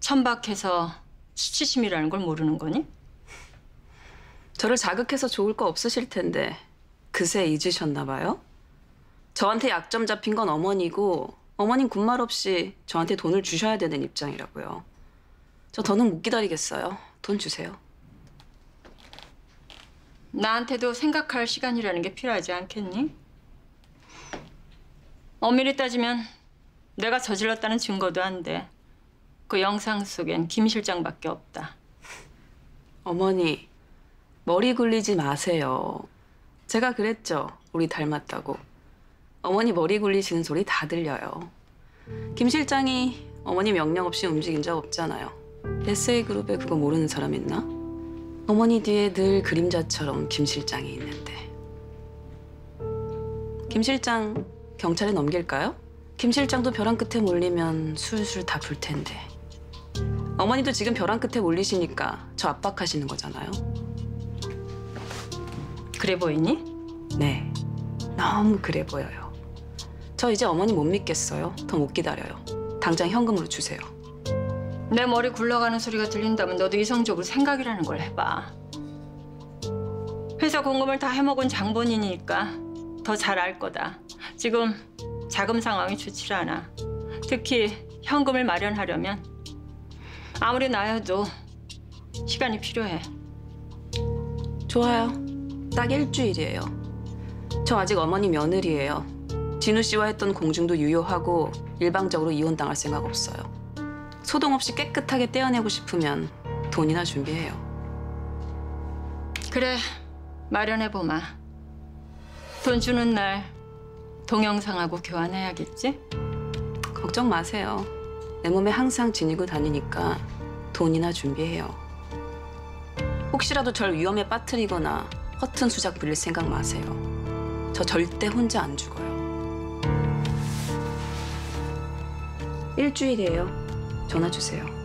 천박해서 수치심이라는 걸 모르는 거니? 저를 자극해서 좋을 거 없으실 텐데 그새 잊으셨나 봐요? 저한테 약점 잡힌 건 어머니고 어머님 군말 없이 저한테 돈을 주셔야 되는 입장이라고요. 저 더는 못 기다리겠어요. 돈 주세요. 나한테도 생각할 시간이라는 게 필요하지 않겠니? 엄밀히 따지면 내가 저질렀다는 증거도 안 돼. 그 영상 속엔 김 실장밖에 없다. 어머니, 머리 굴리지 마세요. 제가 그랬죠. 우리 닮았다고. 어머니 머리 굴리시는 소리 다 들려요. 김 실장이 어머니 명령 없이 움직인 적 없잖아요. SA그룹에 그거 모르는 사람 있나? 어머니 뒤에 늘 그림자처럼 김 실장이 있는데. 김 실장 경찰에 넘길까요? 김 실장도 벼랑 끝에 몰리면 술술 다 불 텐데. 어머니도 지금 벼랑 끝에 몰리시니까 저 압박하시는 거잖아요. 그래 보이니? 네, 너무 그래 보여요. 저 이제 어머니 못 믿겠어요. 더 못 기다려요. 당장 현금으로 주세요. 내 머리 굴러가는 소리가 들린다면 너도 이성적으로 생각이라는 걸 해봐. 회사 공금을 다 해먹은 장본인이니까 더 잘 알 거다. 지금 자금 상황이 좋지 않아. 특히 현금을 마련하려면 아무리 나여도 시간이 필요해. 좋아요. 딱 일주일이에요. 저 아직 어머니 며느리예요. 진우 씨와 했던 공증도 유효하고 일방적으로 이혼당할 생각 없어요. 소동 없이 깨끗하게 떼어내고 싶으면 돈이나 준비해요. 그래, 마련해보마. 돈 주는 날 동영상하고 교환해야겠지? 걱정 마세요. 내 몸에 항상 지니고 다니니까 돈이나 준비해요. 혹시라도 절 위험에 빠뜨리거나 허튼 수작 부릴 생각 마세요. 저 절대 혼자 안 죽어요. 일주일이에요. 전화 주세요.